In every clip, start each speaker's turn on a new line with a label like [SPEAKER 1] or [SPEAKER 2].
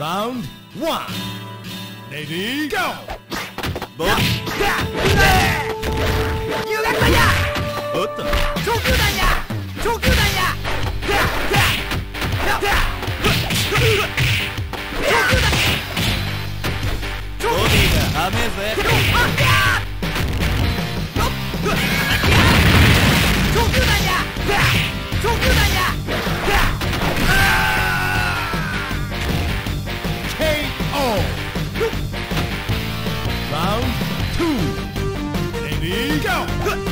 [SPEAKER 1] Round 1 Ready go
[SPEAKER 2] ボディ
[SPEAKER 3] 遊学団や
[SPEAKER 2] おっと
[SPEAKER 3] 長球団や長球団や
[SPEAKER 2] ボディが甘えぜ
[SPEAKER 3] 長球団や長球団や
[SPEAKER 1] KO Round 2 Ready go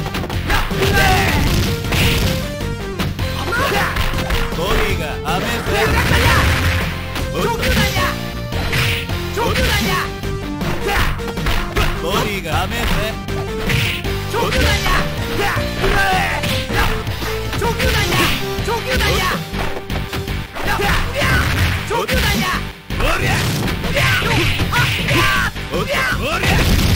[SPEAKER 2] ボディが甘えぜおっと
[SPEAKER 3] 長球団や長球団や
[SPEAKER 2] ボディが甘えぜ
[SPEAKER 3] 長球団や長球団や長球団や長球団や
[SPEAKER 2] おりゃおっとおりゃ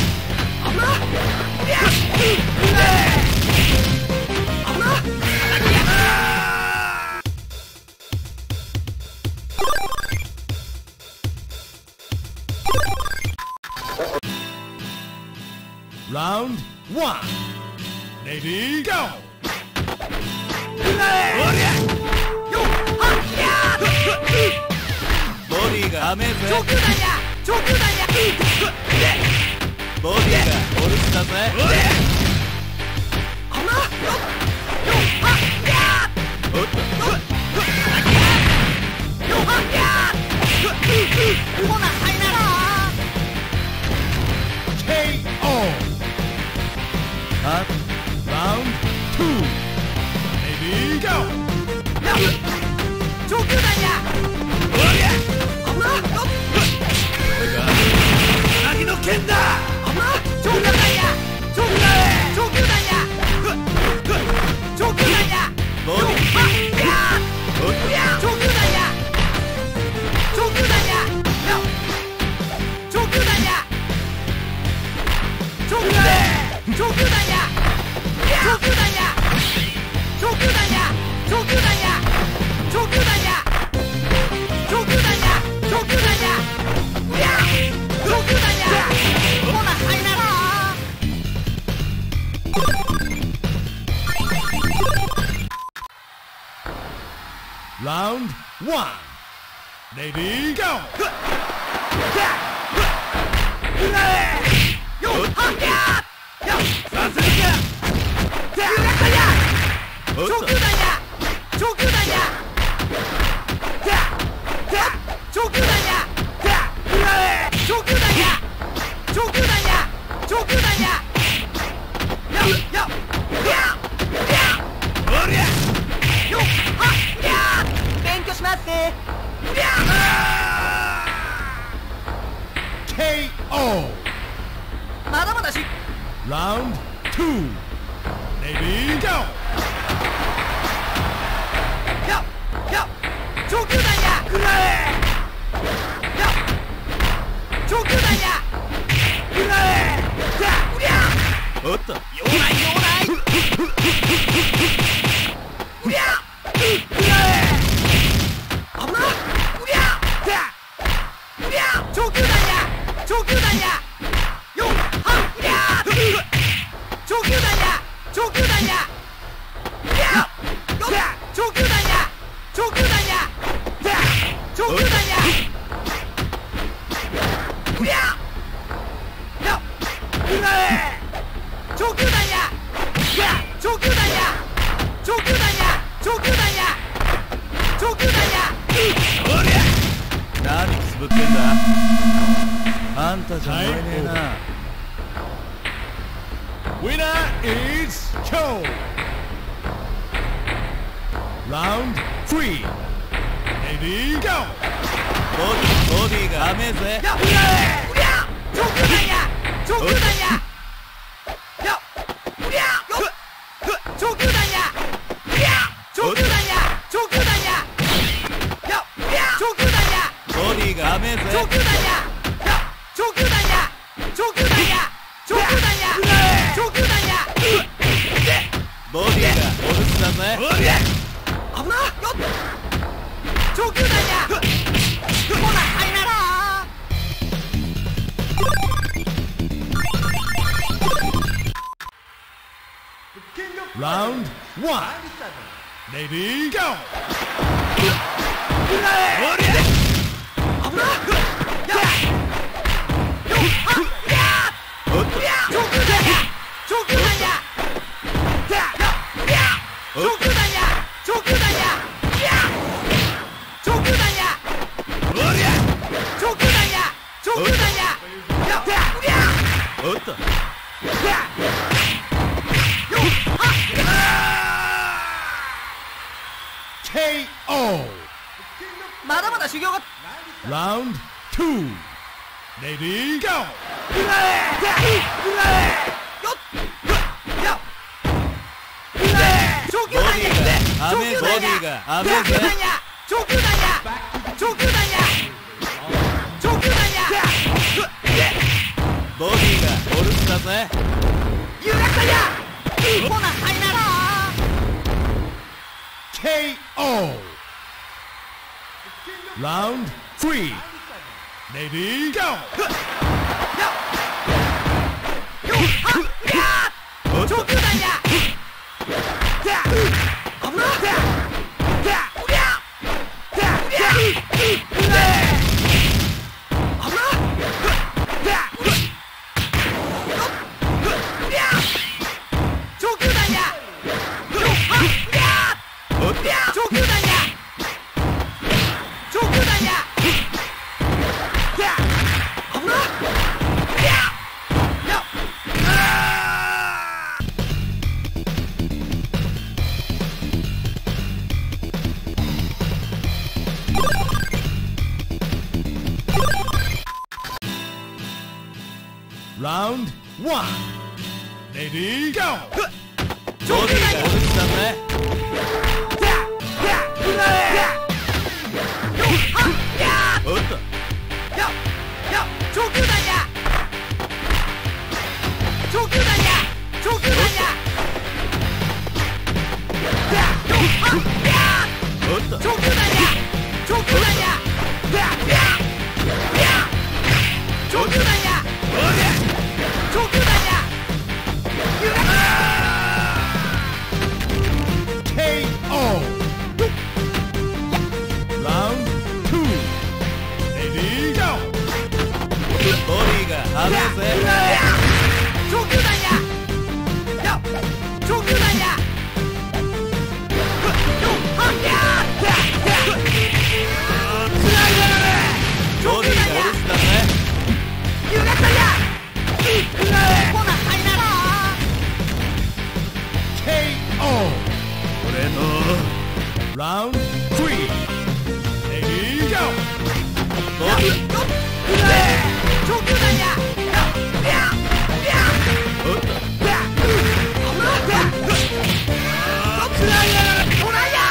[SPEAKER 1] Round 1 Ready go
[SPEAKER 2] ボディが甘えぜ
[SPEAKER 3] 長球団や長球団や
[SPEAKER 2] ボディがお留守だぜおっと
[SPEAKER 3] ほな入らら
[SPEAKER 1] KO Round 2 Ready go
[SPEAKER 3] 長球団や
[SPEAKER 2] これがうなぎの剣だ
[SPEAKER 3] 長球団や長球団や長球団や長球団や
[SPEAKER 2] ボディおっと
[SPEAKER 3] 長球団や長球団や長球団や長球団や長球団や長球団や長球団や長球団や長球団や長球団や長球団や長球団やほな入らら
[SPEAKER 1] Round 1 Ready go
[SPEAKER 2] させるかおっと
[SPEAKER 3] 長球団や長球団や長球団や長球団や長球団や長球団や
[SPEAKER 2] おりゃ
[SPEAKER 3] 勉強しますね
[SPEAKER 1] KO
[SPEAKER 3] まだまだし
[SPEAKER 1] Round 2 Ready go
[SPEAKER 3] 長球団や長球団や
[SPEAKER 2] おっと
[SPEAKER 3] 用ないうりゃ危なうりゃ長球団や長球団やうりゃ長球団や長球団や長球団や長球団や長球団やうりゃ長球団や長球団や長球団や長球団や長球団や
[SPEAKER 2] おりゃ何くすぶってんだあんたじゃもらえねえな
[SPEAKER 1] Winner is KO Round 3 Ready go
[SPEAKER 2] ボディが甘えぜ
[SPEAKER 3] うりゃ長球団や長球団やうりゃ長球団や長球団や長球団や長球団や
[SPEAKER 2] ボディが甘えぜ
[SPEAKER 3] 長球団や長球団や長球団や長球団や長球団や
[SPEAKER 2] ボディがお留守だぜ
[SPEAKER 3] 危な長球団やほな入らら
[SPEAKER 1] Round 1. Ready, go!
[SPEAKER 3] まだまだ修行が
[SPEAKER 1] Round 2. Ready, go!
[SPEAKER 3] 上級弾や
[SPEAKER 2] ボディが雨ぜ
[SPEAKER 3] 上級弾や上級弾や上級弾や
[SPEAKER 2] ボディがお留守だぜ
[SPEAKER 3] 有楽弾やほなはいなら
[SPEAKER 1] KO! Round 3. Ready, go!
[SPEAKER 3] 上級弾や危な上級弾や上級弾や上級弾や危な
[SPEAKER 1] Round 1. Ready, go!
[SPEAKER 2] ボディがお留守だぜおっと
[SPEAKER 3] 上級弾や上級弾や上級弾や
[SPEAKER 2] おっと
[SPEAKER 3] 上級弾や上級弾や上級弾や上級弾や
[SPEAKER 1] KO! Round 2. Ready, go!
[SPEAKER 2] ボディが雨ぜ
[SPEAKER 3] 上級弾や上級弾や
[SPEAKER 2] ボディがお留守だぜ
[SPEAKER 3] 有楽弾やほなはいなら
[SPEAKER 1] KO!
[SPEAKER 2] 俺の
[SPEAKER 1] Round 3. Ready, go!
[SPEAKER 2] ボディ
[SPEAKER 3] 上級弾や
[SPEAKER 2] おっと
[SPEAKER 3] ほらや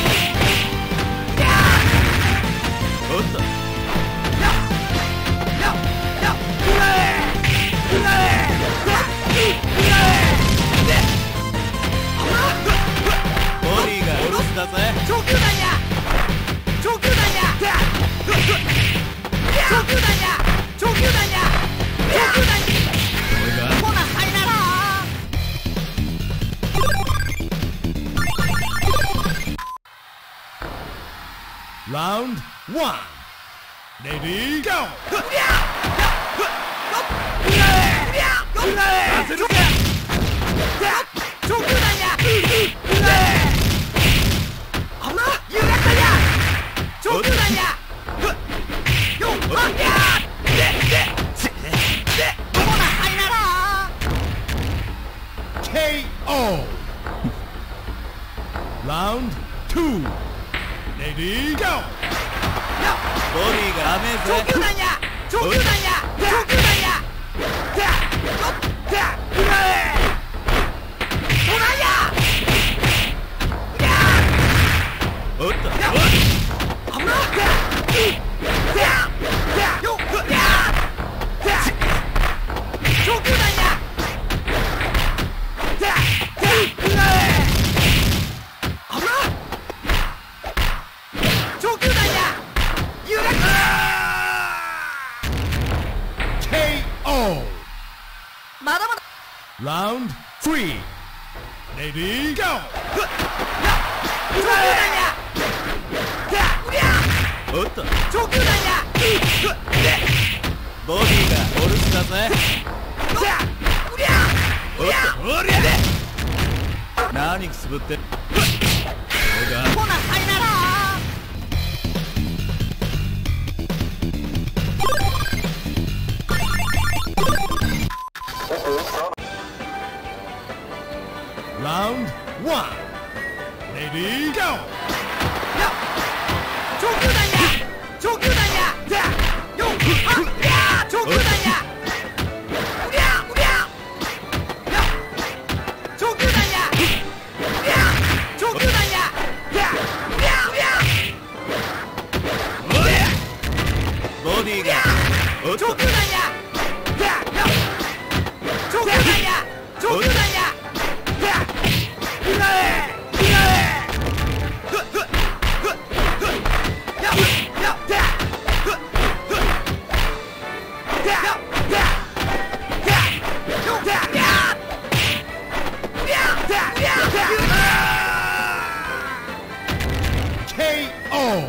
[SPEAKER 2] おっとボディがお留守だぜ
[SPEAKER 3] 上級弾や上級弾や上級弾や上級弾や上級弾
[SPEAKER 2] 俺が
[SPEAKER 3] ほなはいなら
[SPEAKER 1] Round 1. Ready, go!
[SPEAKER 3] 上級弾や危な有楽弾や上級弾やほなはいなら
[SPEAKER 1] KO! Round 2. Ready, go!
[SPEAKER 2] ボディが雨ぜ
[SPEAKER 3] 上級弾や上級弾や上級弾やほらや
[SPEAKER 2] おっと
[SPEAKER 3] 危な上級弾や危な上級弾や有楽
[SPEAKER 1] KO!
[SPEAKER 3] まだまだ
[SPEAKER 1] Round 3. Ready, go!
[SPEAKER 3] 上級弾やうりゃ
[SPEAKER 2] おっと
[SPEAKER 3] 上級弾や
[SPEAKER 2] ボディがお留守だぜ。
[SPEAKER 3] うりゃ
[SPEAKER 2] おっとおりゃ何くすぶってどうだ。
[SPEAKER 3] ほなさいなら
[SPEAKER 1] Round 1. Ready, go!
[SPEAKER 3] 上級弾や上級弾やよっはっや上級弾やうりゃうりゃ上級弾やうりゃ上級弾やうりゃうりゃ
[SPEAKER 2] ボディがおっと
[SPEAKER 3] 上級弾や上級弾や上級弾や
[SPEAKER 1] KO!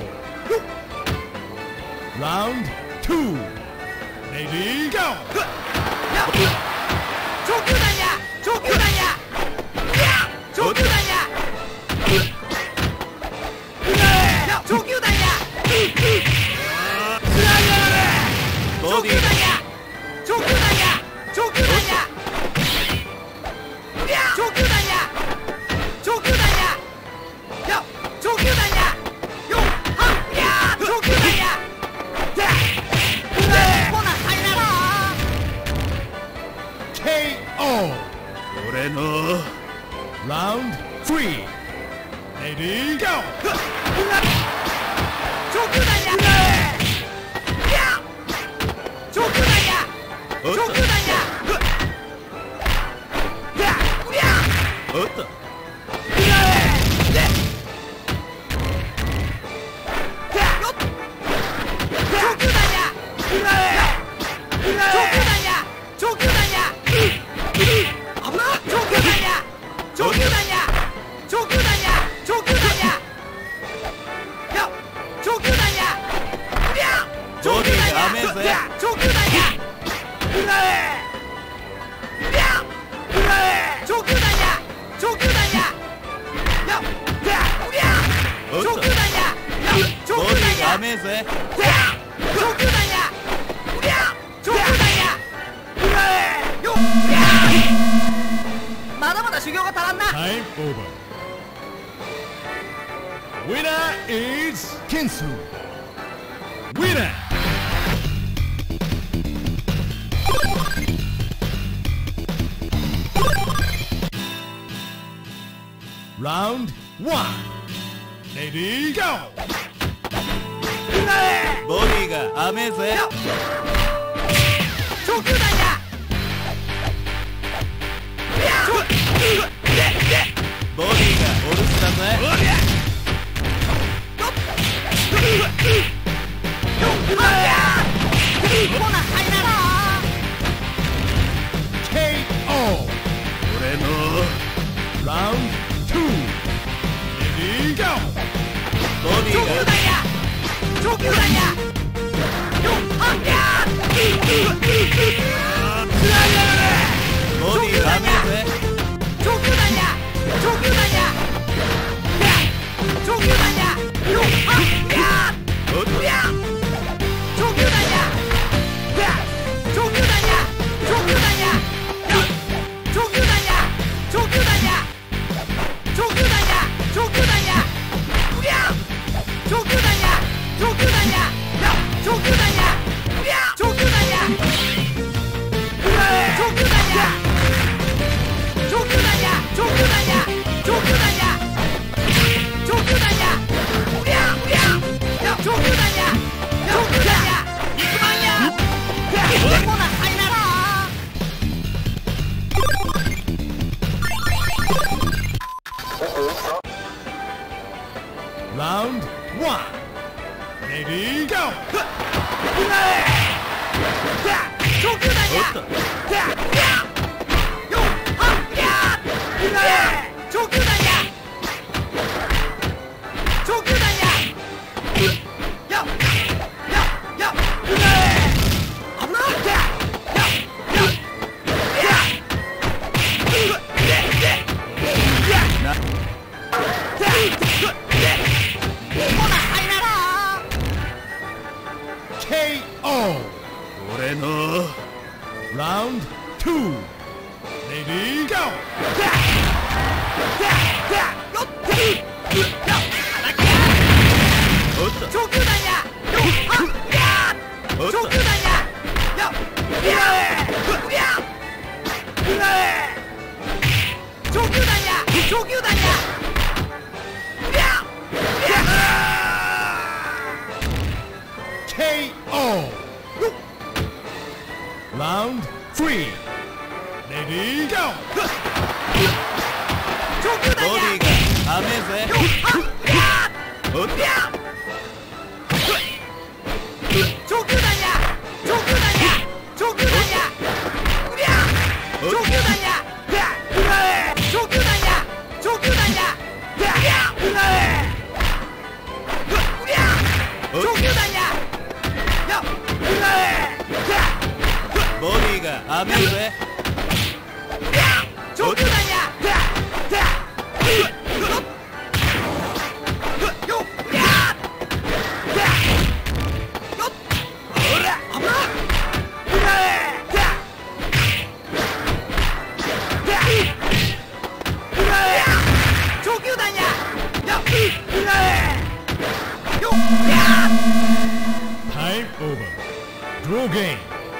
[SPEAKER 1] Round 2. Ready, go!
[SPEAKER 3] 上級弾や上級弾や上級弾や上級弾や
[SPEAKER 2] ボディ
[SPEAKER 3] 上級弾や上級弾や上級弾や上級弾や上級弾やよっはっや上級弾やほなさいなら
[SPEAKER 1] KO!
[SPEAKER 2] 俺の
[SPEAKER 1] Round 3. Ready, go!
[SPEAKER 3] 上級弾や上級弾や
[SPEAKER 2] おっと
[SPEAKER 3] 上級弾や
[SPEAKER 2] おっと
[SPEAKER 3] 上級弾や上級弾や危な上級弾や上級弾や上級弾や上級弾や上級弾や
[SPEAKER 2] ボディが甘えぜ。
[SPEAKER 3] 上級弾や上級弾や上級弾や
[SPEAKER 2] おっと
[SPEAKER 3] 上級弾や上
[SPEAKER 2] ボディ
[SPEAKER 3] 級弾や
[SPEAKER 2] が甘えぜ。
[SPEAKER 3] 上級弾や上級弾やよっまだまだ修行が足らんな
[SPEAKER 1] Time over. Winner is Kinsu. Winner! Round 1. Ready, go!
[SPEAKER 2] ボディが甘えぜ。
[SPEAKER 3] 上級弾や
[SPEAKER 2] ボディがお留守だぜ。
[SPEAKER 3] ほなさいなら
[SPEAKER 1] KO!
[SPEAKER 2] 俺の
[SPEAKER 1] Round 2. Ready, go!
[SPEAKER 2] ボディ
[SPEAKER 3] 上級
[SPEAKER 2] が
[SPEAKER 3] 弾や上級弾やよっはっや
[SPEAKER 2] ボディが甘えぜ。
[SPEAKER 3] 上級弾や上級弾や上級弾やよっはっや
[SPEAKER 2] おっと
[SPEAKER 3] 上級弾や上級弾や上級弾や上級弾や上級弾や上級弾や上級弾や上級弾や上級弾や上級弾や上級弾や上級弾や上級弾や上級弾や上級弾や上級弾や上級弾や上級弾や1万やほなさいなら
[SPEAKER 1] Round 1. Ready, go!
[SPEAKER 3] 上級弾や
[SPEAKER 2] おっと
[SPEAKER 3] よっはっや長球弾や
[SPEAKER 1] KO. Round 3. Ready, go.
[SPEAKER 3] 長球弾や
[SPEAKER 2] ボディが甘えぜ。おっと
[SPEAKER 3] 長球弾や長球弾や長球弾や長球弾や長球弾や長球弾や長球弾や
[SPEAKER 2] ボディが甘えぜ。
[SPEAKER 3] 長球弾や
[SPEAKER 1] Time over. Draw game.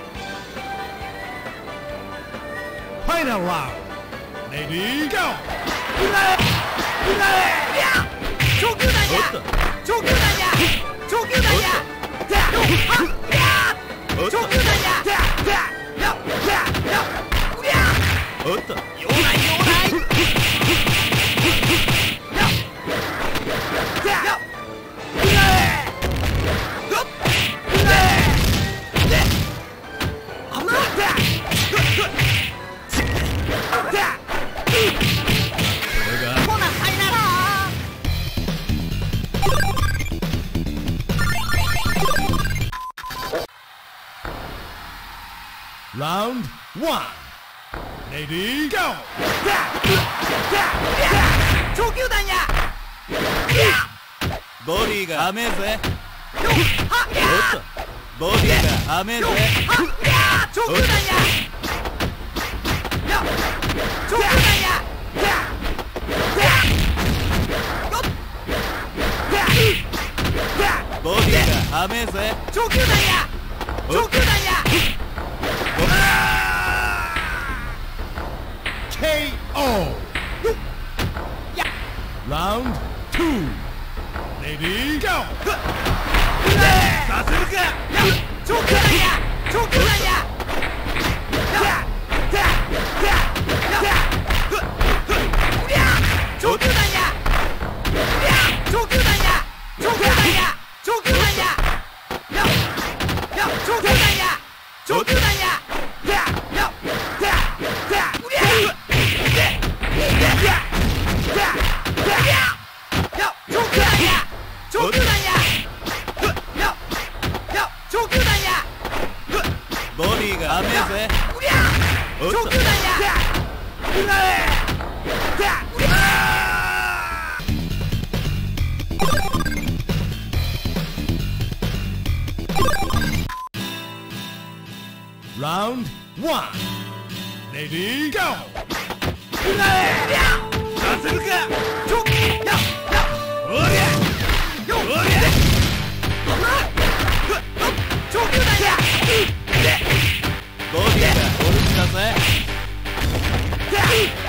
[SPEAKER 1] Final round. Ready, go.
[SPEAKER 3] 長球弾や長球弾や長球弾や長球弾や
[SPEAKER 2] おっと
[SPEAKER 3] 用ない用ないほなさいなら
[SPEAKER 1] Round 1. Ready, go.
[SPEAKER 3] 長球弾や
[SPEAKER 2] ボディが甘えぜ。
[SPEAKER 3] はっ
[SPEAKER 2] おっとボディが甘えぜ。
[SPEAKER 3] 長球弾や長球弾や
[SPEAKER 2] ボディが甘えぜ。
[SPEAKER 3] 長球弾や長球弾や
[SPEAKER 1] KO. Round 2. Ready, go.
[SPEAKER 2] させるか。
[SPEAKER 3] 長球弾や長球弾や長球弾や長球弾や長球弾や長球弾や長球弾や長球弾や
[SPEAKER 2] ボディが甘えぜ。おっと
[SPEAKER 3] 長球弾や
[SPEAKER 1] Round 1. Ready, go.
[SPEAKER 2] させるか。おりゃ
[SPEAKER 3] 長球弾や
[SPEAKER 2] ボディがオルチだぜ。